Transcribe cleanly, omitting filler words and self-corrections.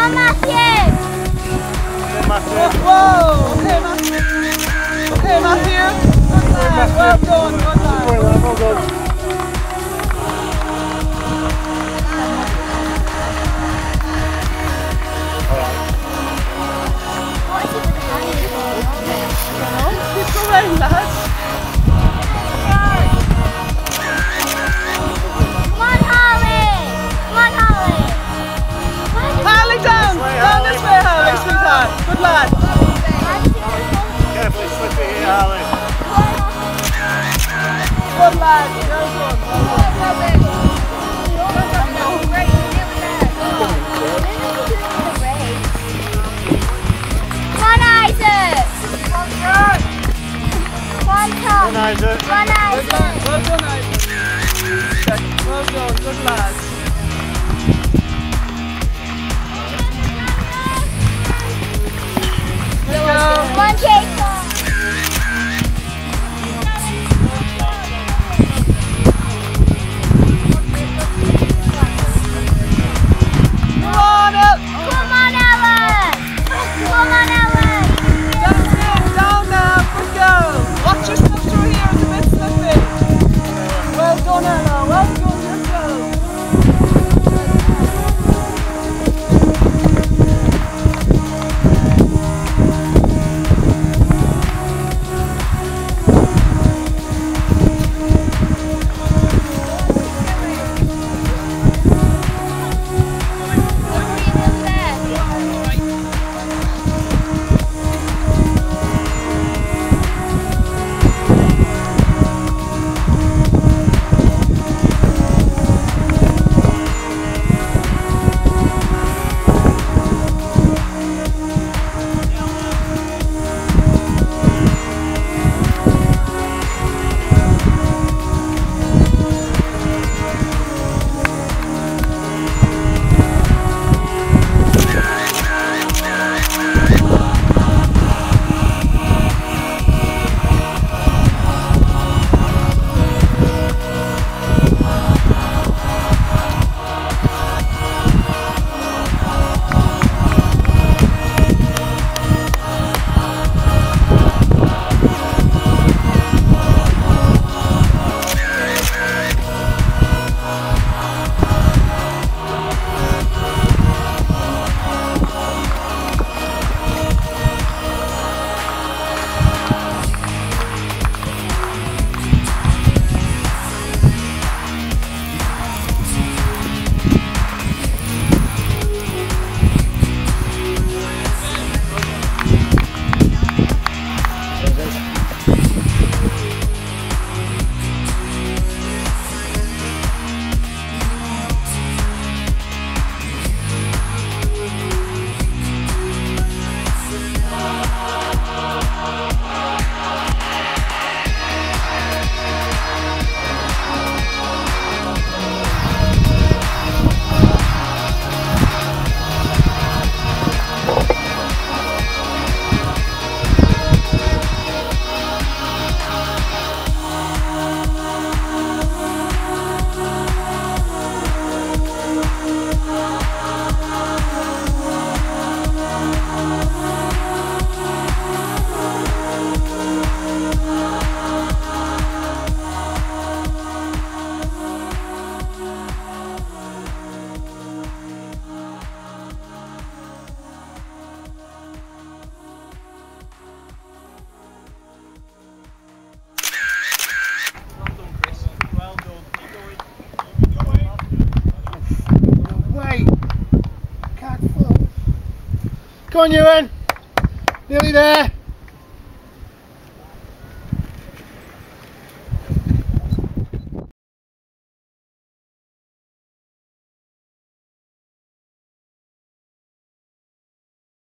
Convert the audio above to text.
on, Matthew! Whoa! Okay, Matthew. Okay, Matthew. Good lad. Well done. Good lad. Well done. Keep going, lads. Come on, Harley! Come on, Harley! Harley, down! Down this way, Harley, sweetheart. Good lad. Carefully slip it here, Harley. Good lad. Well done. Come on, Isaac! One top! Good, Isaac. One Isaac! Well done, Isaac. Well done. Good lad. Come on, Jacob! Come on, El. Come on, Ellen! Come on, Ellen! That's it. Down now. Good girl. Watch yourself through here. It's a bit slippy. Well done, Ella. Well done, yourself. Come on, Ewan. Nearly there.